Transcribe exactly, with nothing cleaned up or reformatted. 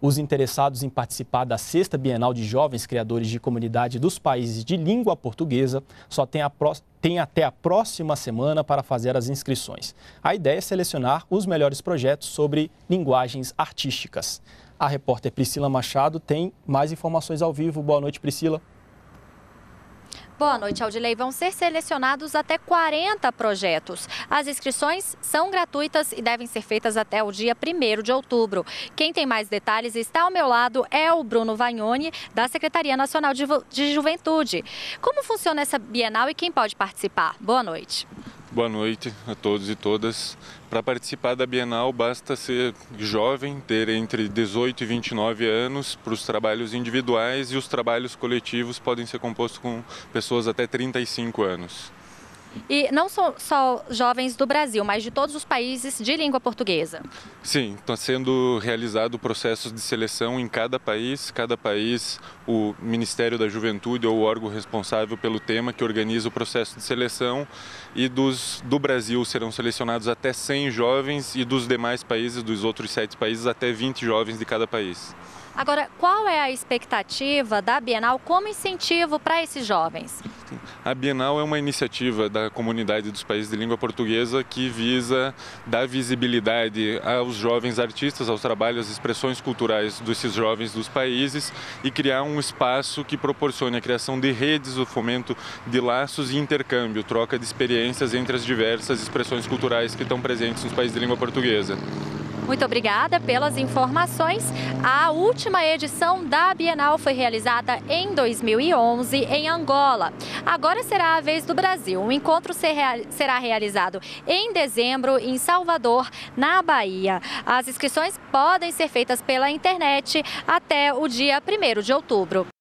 Os interessados em participar da sexta Bienal de Jovens Criadores de Comunidade dos países de língua portuguesa só tem, a pró... tem até a próxima semana para fazer as inscrições. A ideia é selecionar os melhores projetos sobre linguagens artísticas. A repórter Priscila Machado tem mais informações ao vivo. Boa noite, Priscila. Boa noite, Aldilei. Vão ser selecionados até quarenta projetos. As inscrições são gratuitas e devem ser feitas até o dia primeiro de outubro. Quem tem mais detalhes está ao meu lado é o Bruno Vagnoni, da Secretaria Nacional de, de Juventude. Como funciona essa Bienal e quem pode participar? Boa noite. Boa noite a todos e todas. Para participar da Bienal basta ser jovem, ter entre dezoito e vinte e nove anos para os trabalhos individuais, e os trabalhos coletivos podem ser compostos com pessoas até trinta e cinco anos. E não só, só jovens do Brasil, mas de todos os países de língua portuguesa? Sim, está sendo realizado processos de seleção em cada país. Cada país, o Ministério da Juventude ou o órgão responsável pelo tema que organiza o processo de seleção. E dos, do Brasil serão selecionados até cem jovens e dos demais países, dos outros sete países, até vinte jovens de cada país. Agora, qual é a expectativa da Bienal como incentivo para esses jovens? A Bienal é uma iniciativa da comunidade dos países de língua portuguesa que visa dar visibilidade aos jovens artistas, aos trabalhos, às expressões culturais desses jovens dos países e criar um espaço que proporcione a criação de redes, o fomento de laços e intercâmbio, troca de experiências entre as diversas expressões culturais que estão presentes nos países de língua portuguesa. Muito obrigada pelas informações. A última edição da Bienal foi realizada em dois mil e onze em Angola. Agora será a vez do Brasil. O encontro será realizado em dezembro em Salvador, na Bahia. As inscrições podem ser feitas pela internet até o dia primeiro de outubro.